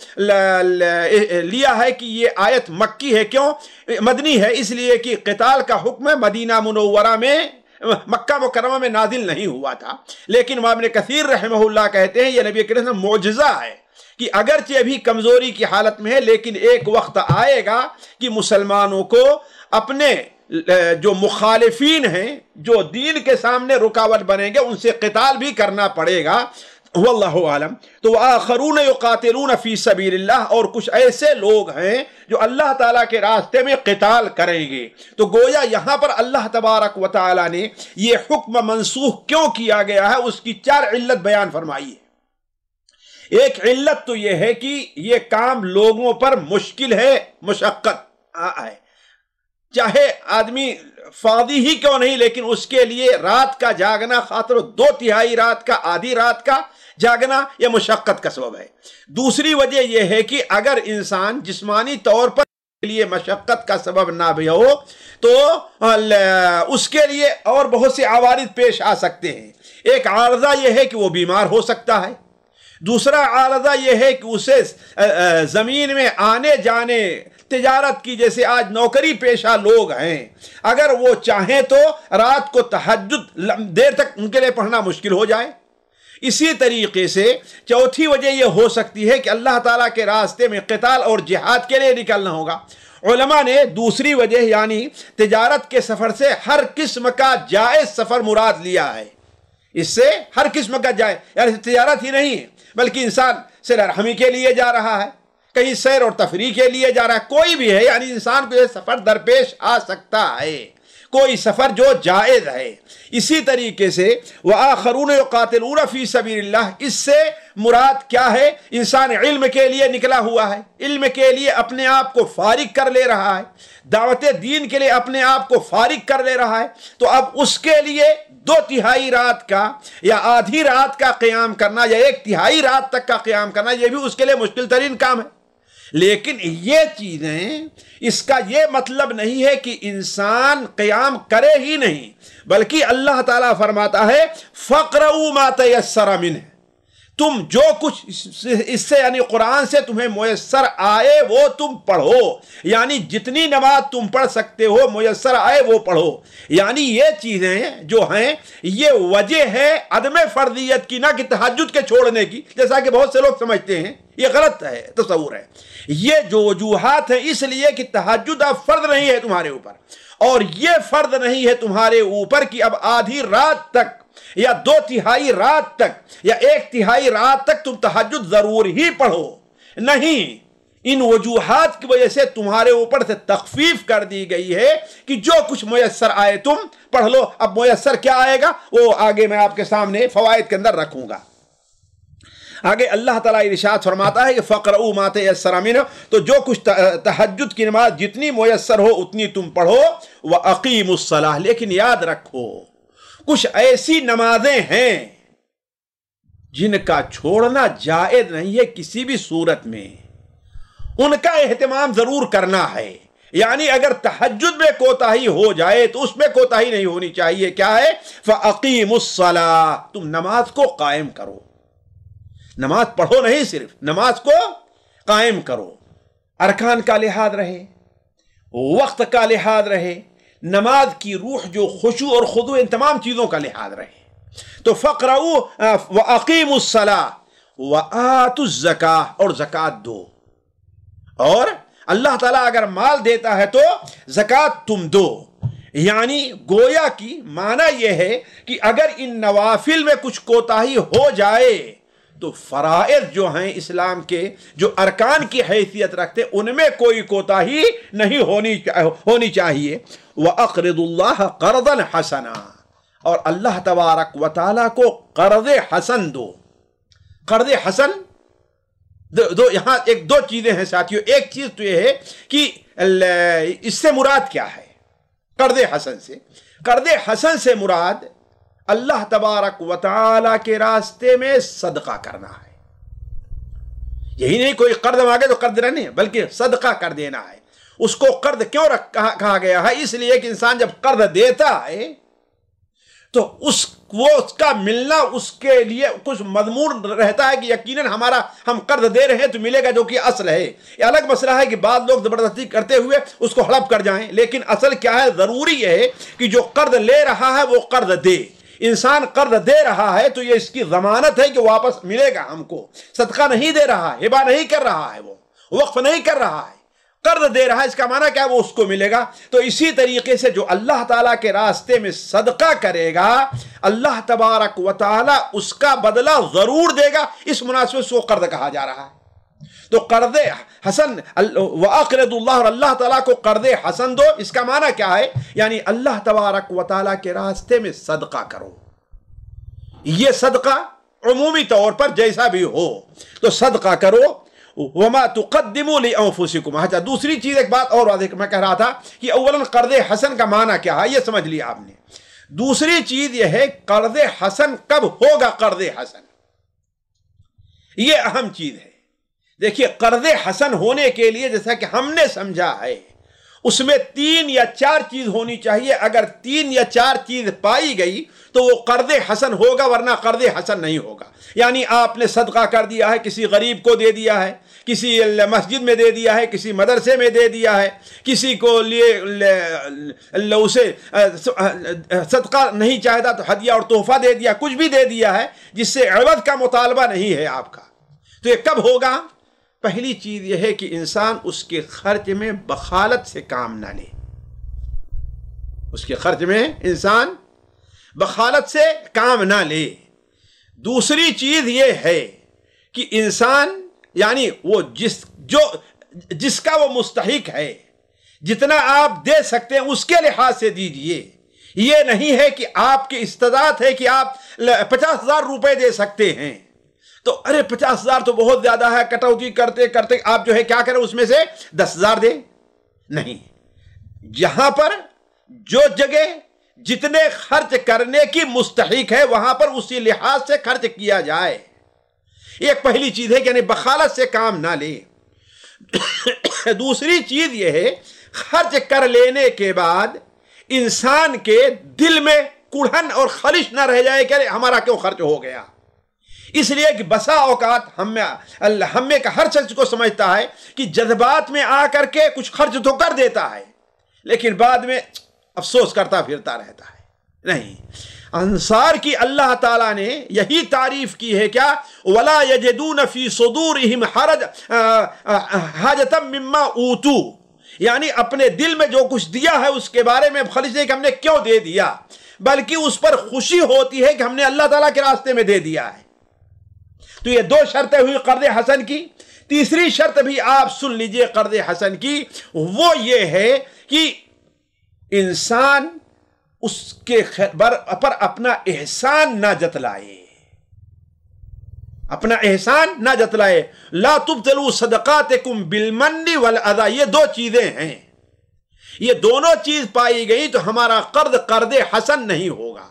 لیا ہے کہ یہ آیت مکی ہے، کیوں مدنی ہے؟ اس لیے کہ قتال کا حکم مدینہ منورہ میں، مکہ مکرمہ میں نازل نہیں ہوا تھا، لیکن ابن کثیر رحمہ اللہ کہتے ہیں یہ نبی کریم صلی اللہ علیہ وسلم معجزہ ہے کہ اگرچہ ابھی کمزوری کی حالت میں ہے، لیکن ایک وقت آئے گا کہ مسلمانوں کو اپنے جو مخالفین ہیں، جو دین کے سامنے رکاوٹ بنیں گے، ان سے قتال بھی کرنا پڑے گا۔ واللہ عالم۔ تو آخرون یقاتلون فی سبیل اللہ، اور کچھ ایسے لوگ ہیں جو اللہ تعالیٰ کے راستے میں قتال کریں گے۔ تو گویا یہاں پر اللہ تبارک و تعالیٰ نے یہ حکم منسوخ کیوں کیا گیا ہے، اس کی چار علت بیان فرمائی ہے۔ ایک علت تو یہ ہے کہ یہ کام لوگوں پر مشکل ہے، مشقت ہے، چاہے آدمی فاضی ہی کیوں نہیں، لیکن اس کے لیے رات کا جاگنا، خاطر دو تہائی رات کا، آدھی رات کا جاگنا، یہ مشقت کا سبب ہے۔ دوسری وجہ یہ ہے کہ اگر انسان جسمانی طور پر کے لیے مشقت کا سبب نہ بھی ہو تو اس کے لیے اور بہت سے عوارض پیش آ سکتے ہیں۔ ایک عارضہ یہ ہے کہ وہ بیمار ہو سکتا ہے، دوسرا عارضہ یہ ہے کہ اسے زمین میں آنے جانے، تجارت کی، جیسے آج نوکری پیشہ لوگ ہیں، اگر وہ چاہیں تو رات کو تہجد دیر تک ان کے لیے پڑھنا مشکل ہو جائے۔ اسی طریقے سے چوتھی وجہ یہ ہو سکتی ہے کہ اللہ تعالیٰ کے راستے میں قتال اور جہاد کے لیے نکلنا ہوگا۔ علماء نے دوسری وجہ یعنی تجارت کے سفر سے ہر قسم کا جائز سفر مراد لیا ہے۔ اس سے ہر قسم کا جائز، یعنی تجارت ہی نہیں ہے بلکہ انسان صلہ رحمی کے لیے جا رہا ہے، کہیں سیر اور تفریح کے لیے جا رہا ہے، کوئی بھی ہے، یعنی انسان کو یہ سفر درپیش آ سکتا ہے، کوئی سفر جو جائز ہے۔ اسی طریقے سے وآخرون یقاتلون فی سبیل اللہ، اس سے مراد کیا ہے؟ انسان علم کے لیے نکلا ہوا ہے، علم کے لیے اپنے آپ کو فارغ کر لے رہا ہے، دعوت دین کے لیے اپنے آپ کو فارغ کر لے رہا ہے، تو اب اس کے لیے دو تہائی رات کا یا آدھی رات کا قیام کرنا یا ایک تہائی رات تک کا قیام کرنا، یہ بھی اس کے لیے مشکل ترین کام ہے۔ لیکن یہ چیزیں، اس کا یہ مطلب نہیں ہے کہ انسان قیام کرے ہی نہیں، بلکہ اللہ تعالیٰ فرماتا ہے فَقْرَؤُوا مَا تَيَسَّرَ مِنْهُ، تم جو کچھ اس سے یعنی قرآن سے تمہیں میسر آئے وہ تم پڑھو، یعنی جتنی نماز تم پڑھ سکتے ہو میسر آئے وہ پڑھو۔ یعنی یہ چیزیں جو ہیں یہ وجہ ہے عدم فرضیت کی، نہ کہ تہجد کے چھوڑنے کی، جیسا کہ بہت سے لوگ سمجھتے ہیں، یہ غلط ہے، تصور ہے۔ یہ جو وجوہات ہیں اس لیے کہ تہجد اب فرض نہیں ہے تمہارے اوپر، اور یہ فرض نہیں ہے تمہارے اوپر کہ اب آدھی رات تک یا دو تہائی رات تک یا ایک تہائی رات تک تم تہجد ضرور ہی پڑھو، نہیں، ان وجوہات کی وجہ سے تمہارے اوپر سے تخفیف کر دی گئی ہے کہ جو کچھ میسر آئے تم پڑھ لو۔ اب میسر کیا آئے گا وہ آگے میں آپ کے سامنے فوائد کے اندر رکھوں گا۔ آگے اللہ تعالیٰ ارشاد فرماتا ہے کہ فَقْرَؤُوا مَا تَيَسَّرَ مِنْهُ، تو جو کچھ تہجد کی نماز جتنی میسر ہو اتنی تم پڑھو، وَأَقِيمُوا الصَّلَاةَ، لیکن یاد رکھو کچھ ایسی نمازیں ہیں جن کا چھوڑنا جائز نہیں ہے کسی بھی صورت میں، ان کا اہتمام ضرور کرنا ہے۔ یعنی اگر تہجد میں کوتاہی ہو جائے تو اس میں کوتاہی نہیں ہونی چاہیے۔ کیا ہے؟ فَأَقِيمُوا الصَّلَاةَ، تم نماز کو قائم کرو، نماز پڑھو نہیں، صرف نماز کو قائم کرو، ارکان کا لحاظ رہے، وقت کا لحاظ رہے، نماز کی روح جو خشوع اور خضوع، ان تمام چیزوں کا لحاظ رہے۔ تو فقرؤوا وَأَقِيمُوا الصَّلَاةَ وَآتُوا الزَّكَاةَ، اور زکوٰۃ دو، اور اللہ تعالیٰ اگر مال دیتا ہے تو زکوٰۃ تم دو۔ یعنی گویا کی معنی یہ ہے کہ اگر ان نوافل میں کچھ کوتاہی ہو جائے تو فرائض جو ہیں اسلام کے، جو ارکان کی حیثیت رکھتے، ان میں کوئی کوتاہی نہیں ہونی ہونی چاہیے۔ وَأَقْرِضُوا اللَّهَ قَرْضًا حَسَنًا، اور اللہ تبارک و تعالیٰ کو قرض حسن دو۔ قرض حسن دو, دو یہاں ایک دو چیزیں ہیں ساتھیوں۔ ایک چیز تو یہ ہے کہ اس سے مراد کیا ہے قرض حسن سے؟ قرض حسن سے مراد اللہ تبارک و تعالیٰ کے راستے میں صدقہ کرنا ہے۔ یہی نہیں کوئی قرض مانگے تو قرض نہیں ہے، بلکہ صدقہ کر دینا ہے۔ اس کو قرض کیوں کہا گیا ہے؟ اس لیے کہ انسان جب قرض دیتا ہے تو اس وہ اس کا ملنا اس کے لیے کچھ مضمون رہتا ہے کہ یقیناً ہمارا ہم قرض دے رہے ہیں تو ملے گا، جو کہ اصل ہے۔ یہ الگ مسئلہ ہے کہ بعض لوگ زبردستی کرتے ہوئے اس کو ہڑپ کر جائیں، لیکن اصل کیا ہے، ضروری ہے کہ جو قرض لے رہا ہے وہ قرض دے۔ انسان قرض دے رہا ہے تو یہ اس کی ضمانت ہے کہ واپس ملے گا ہم کو۔ صدقہ نہیں دے رہا، ہبہ نہیں کر رہا ہے، وہ وقف نہیں کر رہا ہے، قرض دے رہا ہے، اس کا معنی کیا ہے، وہ اس کو ملے گا۔ تو اسی طریقے سے جو اللہ تعالیٰ کے راستے میں صدقہ کرے گا، اللہ تبارک و تعالیٰ اس کا بدلہ ضرور دے گا۔ اس مناسبت سے وہ قرض کہا جا رہا ہے۔ تو قرض حسن وَأَقْرِضُوا اللَّهَ، اور اللہ تعالیٰ کو قرض حسن دو، اس کا معنی کیا ہے، یعنی اللہ تبارک و تعالیٰ کے راستے میں صدقہ کرو۔ یہ صدقہ عمومی طور پر جیسا بھی ہو تو صدقہ کرو۔ وَمَا تُقَدِّمُوا لِأَنفُسِكُمْ۔ اچھا، دوسری چیز ایک بات اور واضح میں کہہ رہا تھا کہ اولاً قرض حسن کا معنی کیا ہے، یہ سمجھ لیا آپ نے۔ دوسری چیز یہ ہے قرض حسن کب ہوگا، قرض حسن یہ اہم چیز ہے۔ دیکھیے، قرض حسن ہونے کے لیے جیسا کہ ہم نے سمجھا ہے، اس میں تین یا چار چیز ہونی چاہیے۔ اگر تین یا چار چیز پائی گئی تو وہ قرض حسن ہوگا، ورنہ قرض حسن نہیں ہوگا۔ یعنی آپ نے صدقہ کر دیا ہے، کسی غریب کو دے دیا ہے، کسی مسجد میں دے دیا ہے، کسی مدرسے میں دے دیا ہے، کسی کو لیے اسے صدقہ نہیں چاہتا تو ہدیہ اور تحفہ دے دیا، کچھ بھی دے دیا ہے جس سے عوض کا مطالبہ نہیں ہے آپ کا، تو یہ کب ہوگا؟ پہلی چیز یہ ہے کہ انسان اس کے خرچ میں بخالت سے کام نہ لے۔ اس کے خرچ میں انسان بخالت سے کام نہ لے۔ دوسری چیز یہ ہے کہ انسان یعنی وہ جس جو جس کا وہ مستحق ہے، جتنا آپ دے سکتے ہیں اس کے لحاظ سے دیجئے۔ یہ نہیں ہے کہ آپ کی استطاعت ہے کہ آپ پچاس ہزار روپے دے سکتے ہیں تو ارے پچاس ہزار تو بہت زیادہ ہے، کٹوتی کرتے کرتے آپ جو ہے کیا کریں، اس میں سے دس ہزار دیں۔ نہیں، جہاں پر جو جگہ جتنے خرچ کرنے کی مستحق ہے وہاں پر اسی لحاظ سے خرچ کیا جائے۔ ایک پہلی چیز ہے کہ یعنی بخالت سے کام نہ لے۔ دوسری چیز یہ ہے خرچ کر لینے کے بعد انسان کے دل میں کڑھن اور خلش نہ رہ جائے کہ ہمارا کیوں خرچ ہو گیا۔ اس لیے کہ بسا اوقات ہم میں ہم میں کا ہر شخص کو سمجھتا ہے کہ جذبات میں آ کر کے کچھ خرچ تو کر دیتا ہے لیکن بعد میں افسوس کرتا پھرتا رہتا ہے۔ نہیں، انصار کی اللہ تعالیٰ نے یہی تعریف کی ہے، کیا وَلَا يَجِدُونَ فِي صُدُورِهِمْ حَاجَةً مِّمَّا أُوتُوا، یعنی اپنے دل میں جو کچھ دیا ہے اس کے بارے میں خلش نہیں کہ ہم نے کیوں دے دیا، بلکہ اس پر خوشی ہوتی ہے کہ ہم نے اللہ تعالیٰ کے راستے میں دے دیا ہے۔ تو یہ دو شرطیں ہوئی قرض حسن کی۔ تیسری شرط بھی آپ سن لیجئے قرض حسن کی، وہ یہ ہے کہ انسان اس کے پر اپنا احسان نہ جتلائے، اپنا احسان نہ جتلائے۔ لا تبطلوا صدقاتکم بالمن والاذی، یہ دو چیزیں ہیں، یہ دونوں چیز پائی گئی تو ہمارا قرض قرض حسن نہیں ہوگا۔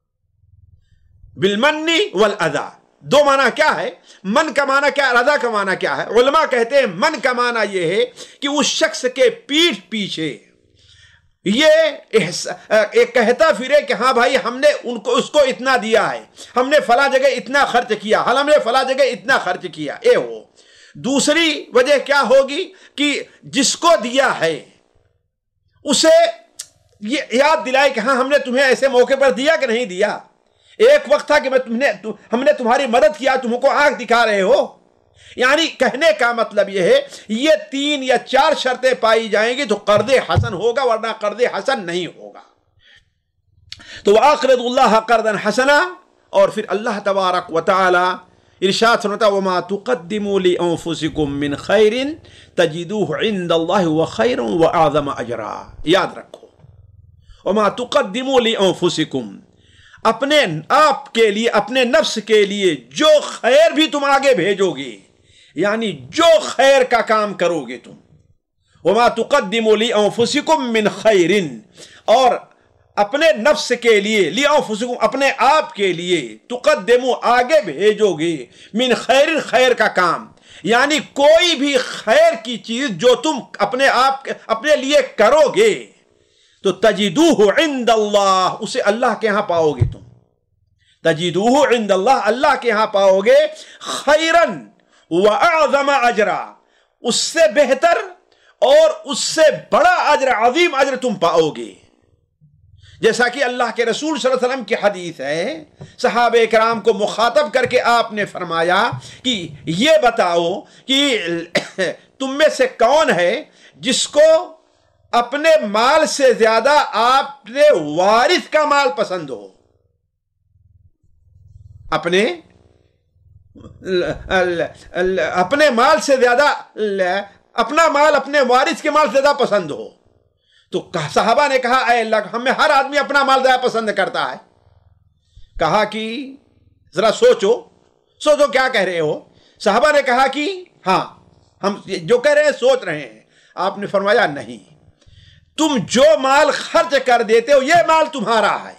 بالمن والاذی دو معنی کیا ہے؟ من کا معنی کیا ہے، رضا کا معنی کیا ہے؟ علماء کہتے ہیں من کا معنی یہ ہے کہ اس شخص کے پیٹھ پیچھے یہ ایک کہتا پھرے کہ ہاں بھائی ہم نے ان کو اس کو اتنا دیا ہے، ہم نے فلاں جگہ اتنا خرچ کیا، ہم نے فلاں جگہ اتنا خرچ کیا، اے ہو۔ دوسری وجہ کیا ہوگی کہ جس کو دیا ہے اسے یہ یاد دلائے کہ ہاں ہم نے تمہیں ایسے موقع پر دیا کہ نہیں دیا، ایک وقت تھا کہ میں تم نے ہم نے تمہاری مدد کیا، تم کو آنکھ دکھا رہے ہو۔ یعنی کہنے کا مطلب یہ ہے یہ تین یا چار شرطیں پائی جائیں گی تو قرض حسن ہوگا، ورنہ قرض حسن نہیں ہوگا۔ تو وَأَقْرِضُوا اللَّهَ قَرْضًا حَسَنًا، اور پھر اللہ تبارک و تعالی ارشاد سنتا وَمَا تُقَدِّمُوا لِأَنفُسِكُم مِّن خَيْرٍ تَجِدُوهُ عِندَ اللَّهِ وَخَيْرٌ وَأَعْظَمَ أَجْرًا۔ یاد رکھو، وَمَا تُقَدِّمُوا لِأَنفُسِكُم، اپنے آپ کے لیے، اپنے نفس کے لیے جو خیر بھی تم آگے بھیجو گے، یعنی جو خیر کا کام کرو گے تم، وما تقدموا لانفسکم من خیر، اور اپنے نفس کے لیے، لانفسکم اپنے آپ کے لیے، تقدموا آگے بھیجو گے، من خیر خیر کا کام، یعنی کوئی بھی خیر کی چیز جو تم اپنے آپ اپنے لیے کرو گے تو تجدوہ عند اللہ، اسے اللہ کے ہاں پاؤ گے تم۔ तजिदूहु इंदल्लाह, अल्लाह के यहां पाओगे खैरन व अअज़म अजरा, उससे बेहतर और उससे बड़ा अजर, अजीम अजर तुम पाओगे। जैसा कि अल्लाह के रसूल सल्लल्लाहु अलैहि वसल्लम की हदीस है, सहाबे कराम को मुखातब करके आपने फरमाया कि ये बताओ कि तुम में से कौन है जिसको अपने माल से ज्यादा आपने वारिस का माल पसंद हो, अपने अपने माल से ज्यादा, अपना माल अपने वारिस के माल से ज्यादा पसंद हो। तो सहाबा ने कहा, ऐ अल्लाह, हमें हर आदमी अपना माल ज्यादा पसंद करता है। कहा कि जरा सोचो सोचो क्या कह रहे हो। सहाबा ने कहा कि हाँ, हम जो कह रहे हैं सोच रहे हैं। आपने फरमाया नहीं, तुम जो माल खर्च कर देते हो ये माल तुम्हारा है,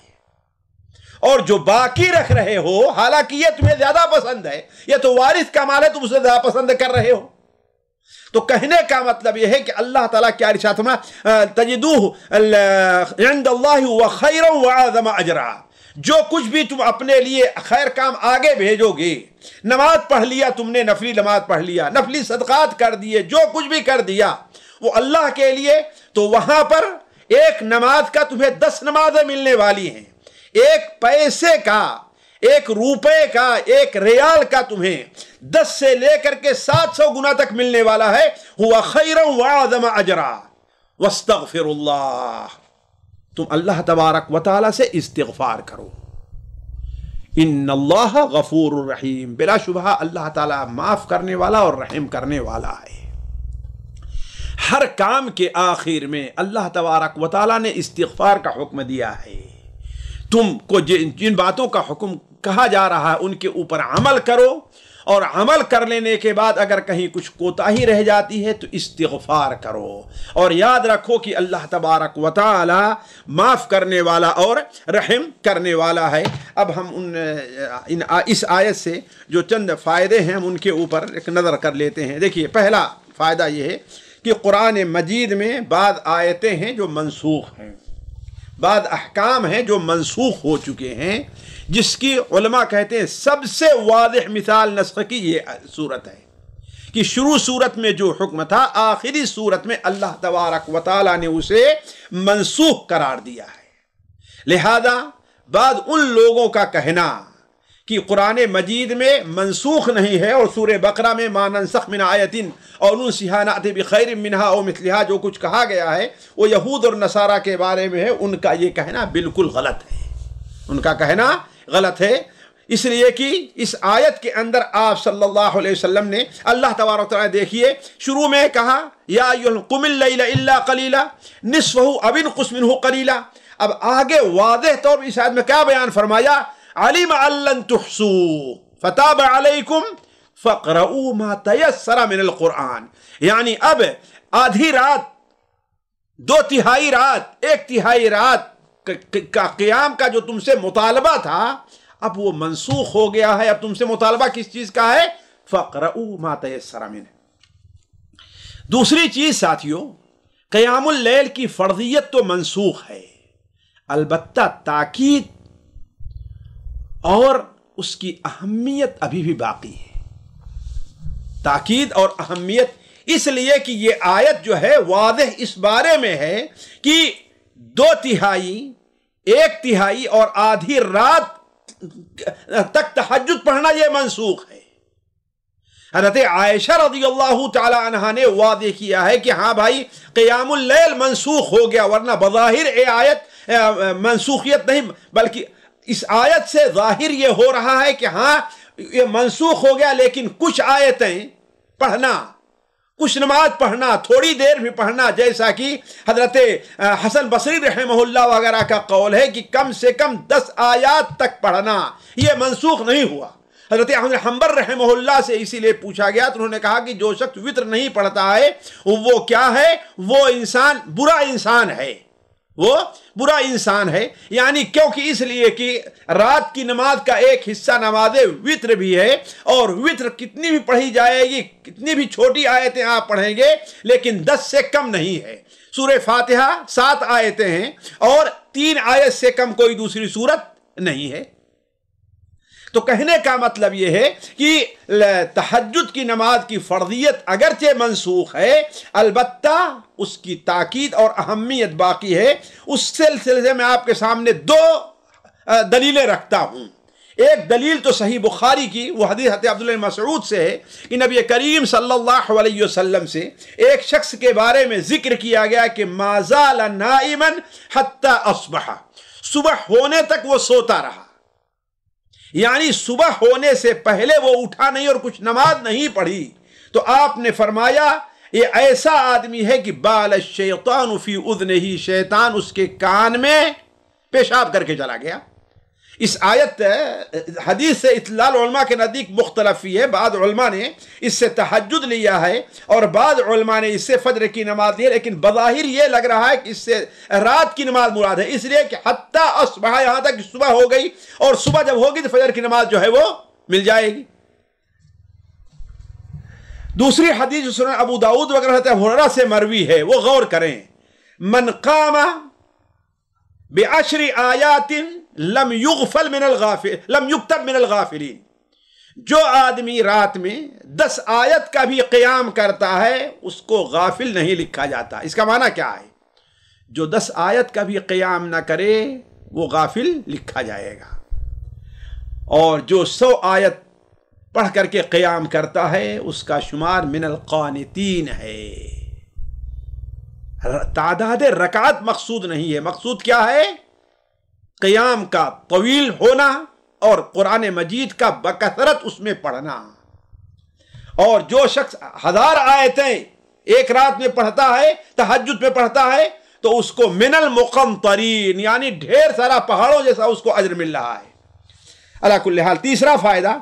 और जो बाकी रख रहे हो, हालांकि ये तुम्हें ज्यादा पसंद है, ये तो वारिस का माल है, तुम उसे ज्यादा पसंद कर रहे हो। तो कहने का मतलब यह है कि अल्लाह ताला क्या इरशाद फरमाया, तजिदूहु इंदल्लाहि व खैरन व अअज़म अजरा, जो कुछ भी तुम अपने लिए खैर काम आगे भेजोगे, नमाज पढ़ लिया तुमने, नफली नमाज पढ़ लिया, नफली सदकात कर दिए, जो कुछ भी कर दिया वो अल्लाह के लिए, तो वहां पर एक नमाज का तुम्हें दस नमाजें मिलने वाली हैं। एक पैसे का, एक रुपए का, एक रियाल का तुम्हें दस से लेकर के सात सौ गुना तक मिलने वाला है। हुआ खैरन व अअज़म अजरा वस्तगफिरुल्लाह, तुम अल्लाह तबारक व तआला से इस्तिग़फ़ार करो। इन्नल्लाह गफूरुर रहीम, बिला शुबहा अल्लाह ताला माफ करने वाला और रहम करने वाला है। हर काम के आखिर में अल्लाह तबारक व तआला ने इस्तिग़फ़ार का हुक्म दिया है। तुमको जिन जिन बातों का हुक्म कहा जा रहा है उनके ऊपर अमल करो, और अमल कर लेने के बाद अगर कहीं कुछ कोताही रह जाती है तो इस्तिग़फ़ार करो, और याद रखो कि अल्लाह तबारक व तआला माफ़ करने वाला और रहम करने वाला है। अब हम उन इन इस आयत से जो चंद फ़ायदे हैं हम उनके ऊपर एक नज़र कर लेते हैं। देखिए, पहला फ़ायदा ये है कि कुरान मजीद में बाद आयतें हैं जो मनसूख हैं, बाद अहकाम हैं जो मनसूख हो चुके हैं, जिसकी उलमा कहते हैं सबसे वाज़िह मिसाल नस्ख़ की ये सूरत है कि शुरू सूरत में जो हुक्म था, आखिरी सूरत में अल्लाह तबारक व तआला ने उसे मनसूख करार दिया है। लिहाजा बाद उन लोगों का कहना कि कुरान मजीद में मनसूख नहीं है, और सूरह बकरा में मा नंसख मिन आयतिन और नुनसिहा नअति बिखैरिम मिनहा औ मिस्लिहा जो कुछ कहा गया है वो यहूद और नसारा के बारे में है, उनका ये कहना बिल्कुल गलत है। उनका कहना गलत है इसलिए कि इस आयत के अंदर आप सल्लल्लाहु अलैहि वसल्लम ने, अल्लाह तबारक व तआला देखिए शुरू में कहा या अय्युहल कुमिल लैला इल्ला कलीला निस्फहु अव इनकुस मिनहु कलीला। अब आगे वाज़ेह तौर पर इस आयत में क्या बयान फरमाया, अलिम अल्लन तुहसू फताब अलैकुम फक़रऊ मा तयस्सरा मिनल कुरान, यानी अब आधी रात, दो तिहाई रात, एक तिहाई रात का क़ियाम का जो तुमसे मुतालबा था अब वो मनसूख हो गया है। अब तुमसे मुतालबा किस चीज का है, फ़क़रऊ मा तयस्सरा मिन। दूसरी चीज साथियों, क़ियामुल लैल की फर्जियत तो मनसूख है, अलबत्ता ताकीद और उसकी अहमियत अभी भी बाकी है। ताकीद और अहमियत इसलिए कि ये आयत जो है वाज़ेह इस बारे में है कि दो तिहाई, एक तिहाई और आधी रात तक तहज्जुद पढ़ना यह मनसूख है। हज़रत आयशा रज़ियल्लाहु तआला अन्हा ने वाज़ेह किया है कि हाँ भाई क़ियामुल लैल मनसूख हो गया, वरना बज़ाहिर ये आयत मनसूखियत नहीं, बल्कि इस आयत से ज़ाहिर ये हो रहा है कि हाँ ये मनसूख हो गया, लेकिन कुछ आयतें पढ़ना, कुछ नमाज पढ़ना, थोड़ी देर भी पढ़ना, जैसा कि हजरत हसन बसरी रहमहुल्लाह वगैरह का कौल है कि कम से कम दस आयात तक पढ़ना, यह मनसूख नहीं हुआ। हजरत अहमद हंबल रहमहुल्लाह से इसीलिए पूछा गया तो उन्होंने कहा कि जो शख्स वित्र नहीं पढ़ता है वो क्या है, वो इंसान बुरा इंसान है, वो बुरा इंसान है। यानी क्योंकि इसलिए कि रात की नमाज का एक हिस्सा नमाज वित्र भी है, और वित्र कितनी भी पढ़ी जाएगी, कितनी भी छोटी आयतें आप पढ़ेंगे, लेकिन दस से कम नहीं है। सूरह फातिहा सात आयतें हैं और तीन आयत से कम कोई दूसरी सूरत नहीं है। تو کہنے کا مطلب یہ ہے کہ تہجد کی نماز کی فرضیت اگرچہ منسوخ ہے، البتہ اس کی تاکید اور اہمیت باقی ہے۔ اس سلسلے میں آپ کے سامنے دو دلیلیں رکھتا ہوں۔ ایک دلیل تو صحیح بخاری کی، وہ حدیث حضرت عبداللہ بن مسعود سے ہے کہ نبی کریم صلی اللہ علیہ وسلم سے ایک شخص کے بارے میں ذکر کیا گیا کہ ما زال نائما حتی اصبح، صبح ہونے تک وہ سوتا رہا، یعنی صبح ہونے سے پہلے وہ اٹھا نہیں اور کچھ نماز نہیں پڑھی۔ تو آپ نے فرمایا یہ ایسا آدمی ہے کہ بال الشیطان فی اذنہ، شیطان اس کے کان میں پیشاب کر کے چلا گیا۔ اس آیت حدیث سے اطلاع علماء کے نزدیک مختلف ہے، بعض علماء نے اس سے تہجد لیا ہے اور بعض علماء نے اس سے فجر کی نماز لی، لیکن بظاہر یہ لگ رہا ہے کہ اس سے رات کی نماز مراد ہے، اس لیے کہ حتی اصبح، یہاں تک کہ صبح ہو گئی، اور صبح جب ہوگی تو فجر کی نماز جو ہے وہ مل جائے گی۔ دوسری حدیث سنن ابو داؤد وغیرہ حضرت ہریرہ سے مروی ہے، وہ غور کریں، من قام بعشر آیات لم یغفل من الغافل لم یکتب من الغافلین، جو آدمی رات میں دس آیت کا بھی قیام کرتا ہے اس کو غافل نہیں لکھا جاتا۔ اس کا معنی کیا ہے؟ جو دس آیت کا بھی قیام نہ کرے وہ غافل لکھا جائے گا، اور جو سو آیت پڑھ کر کے قیام کرتا ہے اس کا شمار من القانتین ہے۔ تعداد رکعت مقصود نہیں ہے، مقصود کیا ہے؟ قیام کا طویل ہونا اور قرآن مجید کا بکثرت اس میں پڑھنا۔ اور جو شخص ہزار آیتیں ایک رات میں پڑھتا ہے، تہجد میں پڑھتا ہے، تو اس کو من المقنطرین، یعنی ڈھیر سارا پہاڑوں جیسا اس کو اجر مل رہا ہے۔ علی کل حال تیسرا فائدہ،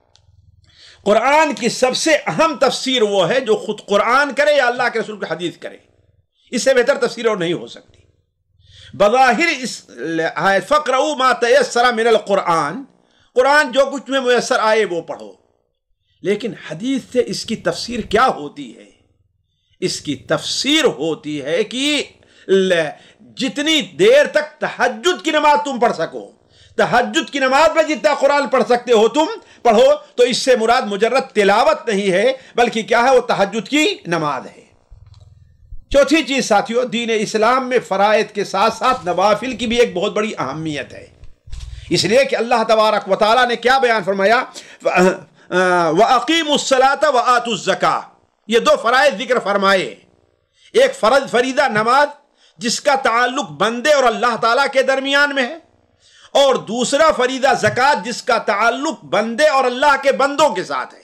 قرآن کی سب سے اہم تفسیر وہ ہے جو خود قرآن کرے یا اللہ کے رسول کی حدیث کرے، اس سے بہتر تفسیر اور نہیں ہو سکتی۔ بظاہر اس فقرؤ ما تیسر من القرآن، قرآن جو کچھ میں میسر آئے وہ پڑھو، لیکن حدیث سے اس کی تفسیر کیا ہوتی ہے؟ اس کی تفسیر ہوتی ہے کہ جتنی دیر تک تہجد کی نماز تم پڑھ سکو، تہجد کی نماز میں جتنا قرآن پڑھ سکتے ہو تم پڑھو، تو اس سے مراد مجرد تلاوت نہیں ہے بلکہ کیا ہے؟ وہ تہجد کی نماز ہے۔ چوتھی چیز ساتھیو، دین اسلام میں فرائض کے ساتھ ساتھ نوافل کی بھی ایک بہت بڑی اہمیت ہے، اس لیے کہ اللہ تبارک و تعالیٰ نے کیا بیان فرمایا؟ وَأَقِيمُوا الصَّلَاةَ وَآتُوا الزَّكَاةَ، یہ دو فرائض ذکر فرمائے، ایک فرض فریضہ نماز جس کا تعلق بندے اور اللہ تعالیٰ کے درمیان میں ہے، اور دوسرا فریضہ زکوٰۃ جس کا تعلق بندے اور اللہ کے بندوں کے ساتھ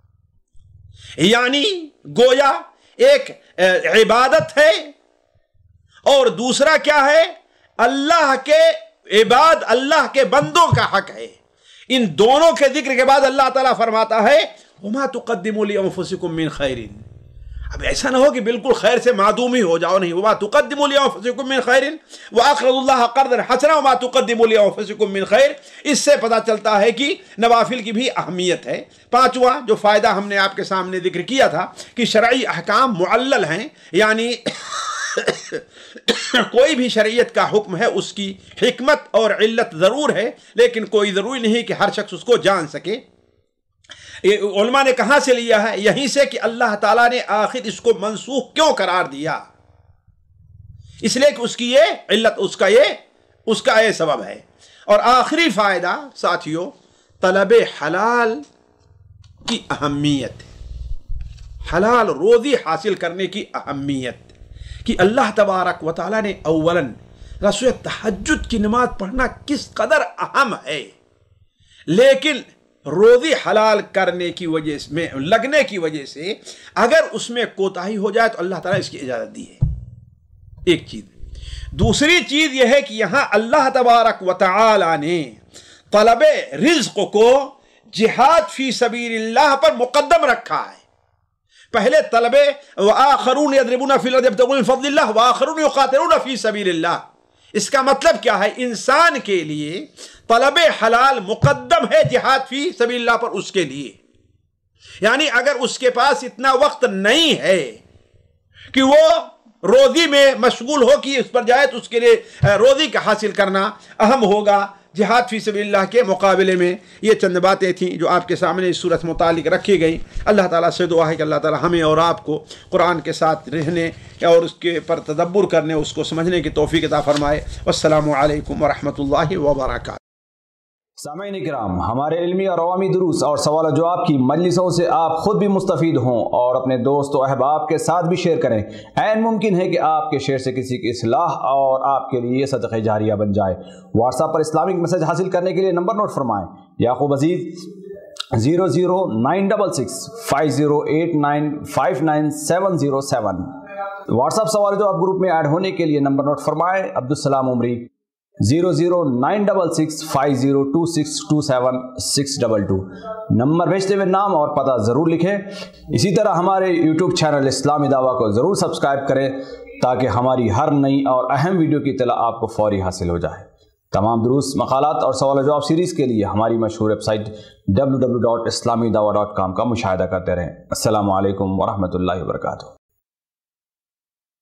ہے۔ یعنی گویا ایک عبادت ہے اور دوسرا کیا ہے؟ اللہ کے عباد، اللہ کے بندوں کا حق ہے۔ ان دونوں کے ذکر کے بعد اللہ تعالیٰ فرماتا ہے وَمَا تُقَدِّمُوا لِأَنفُسِكُم مِّن خَيْرٍ، اب ایسا نہ ہو کہ بالکل خیر سے معدوم ہی ہو جاؤ، نہیں، وَمَا تُقَدِّمُوا لِأَنفُسِكُم مِّن خَيْرٍ وَأَقْرِضُوا اللَّهَ قَرْضًا حَسَنًا وَمَا تُقَدِّمُوا لِأَنفُسِكُم مِّن خَيْرٍ۔ اس سے پتہ چلتا ہے کہ نوافل کی بھی اہمیت ہے۔ پانچواں جو فائدہ ہم نے آپ کے سامنے ذکر کیا تھا کہ شرعی احکام معلل ہیں، یعنی کوئی بھی شریعت کا حکم ہے اس کی حکمت اور علت ضرور ہے، لیکن کوئی ضروری نہیں کہ ہر شخص اس کو جان سکے۔ علماء نے کہاں سے لیا ہے؟ یہیں سے کہ اللہ تعالیٰ نے آخر اس کو منسوخ کیوں قرار دیا، اس لیے کہ اس کی یہ علت، اس کا یہ اس کا یہ سبب ہے۔ اور آخری فائدہ ساتھیوں، طلب حلال کی اہمیت، حلال روزی حاصل کرنے کی اہمیت، کہ اللہ تبارک و تعالیٰ نے اولاً رسول تہجد کی نماز پڑھنا کس قدر اہم ہے، لیکن روزی حلال کرنے کی وجہ میں لگنے کی وجہ سے اگر اس میں کوتاہی ہو جائے تو اللہ تعالیٰ اس کی اجازت دی ہے، ایک چیز۔ دوسری چیز یہ ہے کہ یہاں اللہ تبارک و تعالیٰ نے طلب رزق کو جہاد فی سبیل اللہ پر مقدم رکھا ہے۔ پہلے طلب وآخرون یضربون فی الارض یبتغون من فضل اللہ وآخرون یقاتلون فی سبیل اللہ، اس کا مطلب کیا ہے؟ انسان کے لیے طلب حلال مقدم ہے جہاد فی سبیل اللہ پر اس کے لیے، یعنی اگر اس کے پاس اتنا وقت نہیں ہے کہ وہ روزی میں مشغول ہو کہ اس پر جائے تو اس کے لیے روزی کا حاصل کرنا اہم ہوگا، جہاد فی سبیل اللہ کے مقابلے میں۔ یہ چند باتیں تھیں جو آپ کے سامنے اس صورت متعلق رکھی گئیں۔ اللہ تعالیٰ سے دعا ہے کہ اللہ تعالیٰ ہمیں اور آپ کو قرآن کے ساتھ رہنے اور اس کے پر تدبر کرنے، اس کو سمجھنے کی توفیق عطا فرمائے۔ والسلام علیکم ورحمۃ اللہ وبرکاتہ۔ سامعین کرام، ہمارے علمی اور عوامی دروس اور سوال و جواب کی مجلسوں سے آپ خود بھی مستفید ہوں اور اپنے دوست و احباب کے ساتھ بھی شیئر کریں۔ عین ممکن ہے کہ آپ کے شیئر سے کسی کی اصلاح اور آپ کے لیے صدقہ جاریہ بن جائے۔ واٹس ایپ پر اسلامک میسج حاصل کرنے کے لیے نمبر نوٹ فرمائیں: Yaqub Aziz zero zero nine double six five zero eight nine five nine seven zero seven. WhatsApp سوال و جواب گروپ میں ایڈ ہونے کے لیے نمبر نوٹ فرمائیں: Abdussalam Umri zero zero nine double six five zero two six two seven six double two. Number بھیجتے ہوئے نام اور پتہ ضرور لکھیں۔ اسی طرح ہمارے یوٹیوب چینل اسلامی دعویٰ کو ضرور سبسکرائب کریں تاکہ ہماری ہر نئی اور اہم ویڈیو کی اطلاع آپ کو فوری حاصل ہو جائے۔ تمام دروس، مقالات اور سوال و جواب سیریز کے لیے ہماری مشہور website W W W dot Islami Dawah dot com کا مشاہدہ کرتے رہیں۔ السلام علیکم ورحمۃ اللہ وبرکاتہ۔